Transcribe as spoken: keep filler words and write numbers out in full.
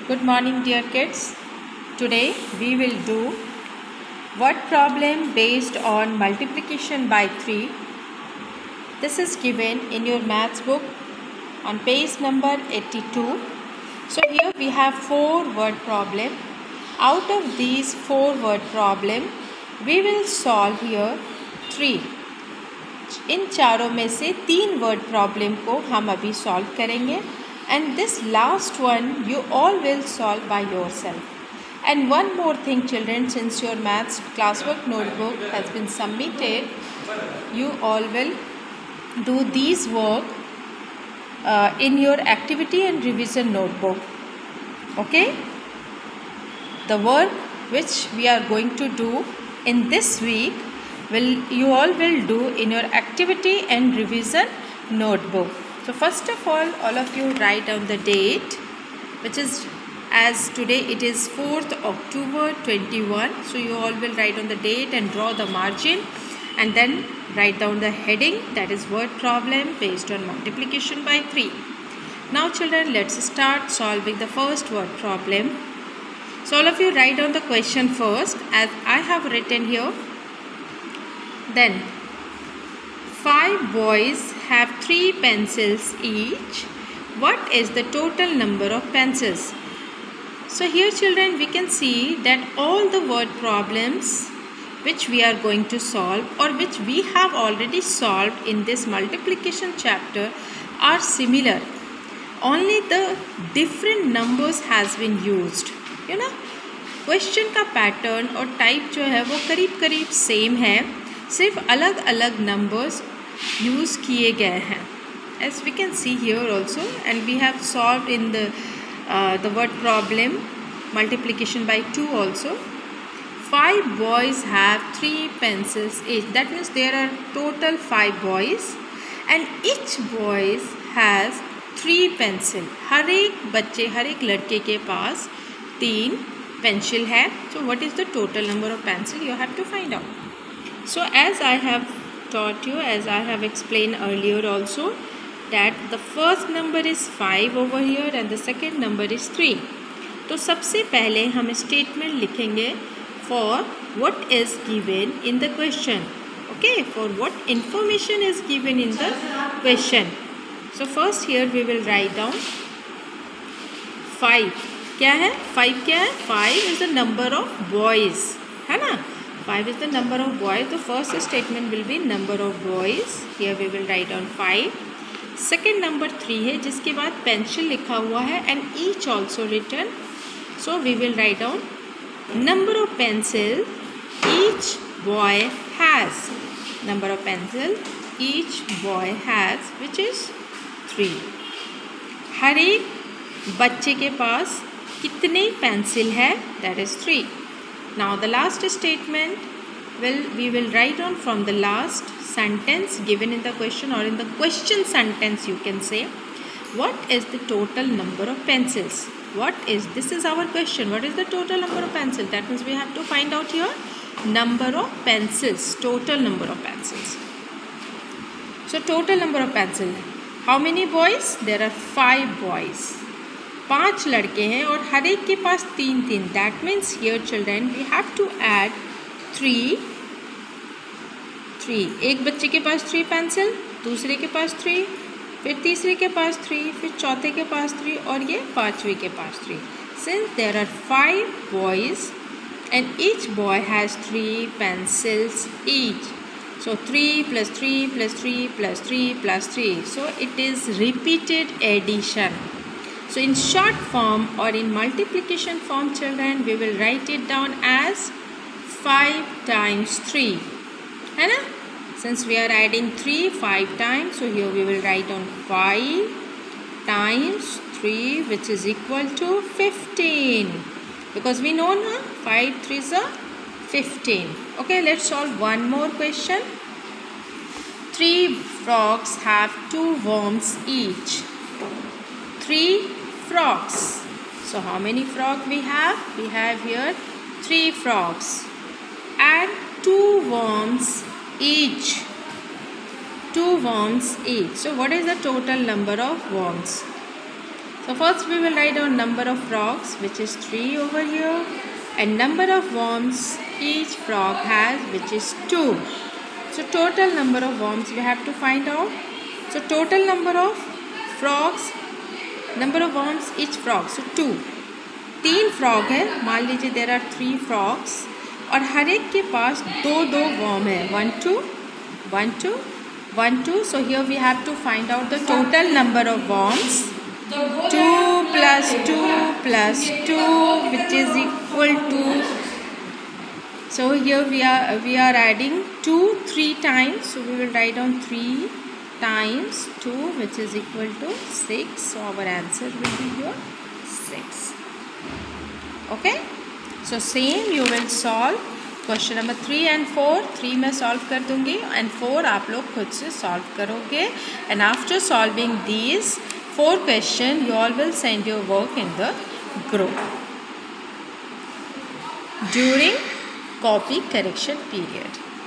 Good morning, dear kids. Today we will do word problem based on multiplication by three. This is given in your maths book on page number eighty-two. So here we have four word problem. Out of these four word problem, we will solve here three. इन चारों में से तीन word problem को हम अभी solve करेंगे. And this last one you all will solve by yourself. And one more thing, children, since your maths classwork notebook has been submitted, you all will do these work uh, in your activity and revision notebook. Okay? The work which we are going to do in this week will you all will do in your activity and revision notebook. So first of all, all of you write down the date, which is, as today it is fourth October twenty-one. So you all will write down the date and draw the margin, and then write down the heading, that is word problem based on multiplication by three. Now children, let's start solving the first word problem. So all of you write down the question first, as I have written here. Then five boys have three pencils each. What is the total number of pencils? So here children, we can see that all the word problems which we are going to solve or which we have already solved in this multiplication chapter are similar. Only the different numbers has been used. You know, question का pattern और type जो है वो करीब करीब same है, सिर्फ अलग अलग numbers यूज़ किए गए हैं. As we can see here also, and we have solved in the uh, the word problem multiplication by two also. Five boys have three pencils each. That means there are total five boys, and each boy has three pencil. हर एक बच्चे हर एक लड़के के पास तीन pencil है. So what is the total number of pencil? You have to find out. So as I have taught you, as I have explained earlier also, that the first number is five over here and the second number is three. तो सबसे पहले हम statement लिखेंगे for what is given in the question. Okay, for what information is given in the question. So first here we will write down five. क्या है? Five क्या है? Five is the number of boys, है ना? Five is the number of boys. The first statement will be number of boys. Here we will write down five. Second number three है, जिसके बाद pencil लिखा हुआ है and each also written. So we will write down number of pencil each boy has. Number of pencil each boy has, which is three. हर एक बच्चे के पास कितने पेंसिल है? That is three. Now the last statement will we will write on from the last sentence given in the question, or in the question sentence you can say, what is the total number of pencils? What is, this is our question, what is the total number of pencils? That means we have to find out here number of pencils, total number of pencils. So total number of pencils, how many boys? There are five boys. पांच लड़के हैं और हर एक के पास तीन तीन. That means here children we have to add three three. एक बच्चे के पास थ्री पेंसिल, दूसरे के पास थ्री, फिर तीसरे के पास थ्री, फिर चौथे के पास थ्री, और ये पांचवे के पास three. Since there are five boys and each boy has three pencils each. So three plus three plus three plus three plus three. So it is repeated addition. So in short form or in multiplication form children, we will write it down as five times three. है ना? Since we are adding three five times, so here we will write down five times three, which is equal to fifteen. Because we know na, five threes are fifteen. Okay, let's solve one more question. Three frogs have two worms each. Three frogs. So how many frogs we have? We have here three frogs and two worms each. Two worms each. So what is the total number of worms? So first we will write down number of frogs, which is three over here, and number of worms each frog has, which is two. So total number of worms we have to find out. So total number of frogs, number of worms each frog, so two. तीन frog है, मान लीजिए there are three frogs, और हर एक के पास दो दो worm है, one two one two one two. So here we have to find out the total number of worms. Two plus two plus two which is equal to. So here we are we are adding two three times. So we will write down three times two, which is equal to six. So our answer will be here six. Okay. So same you will solve question number three and four. three मैं solve कर दूँगी and four आप लोग खुद से solve करोगे. And after solving these four question, you all will send your work in the group during copy correction period.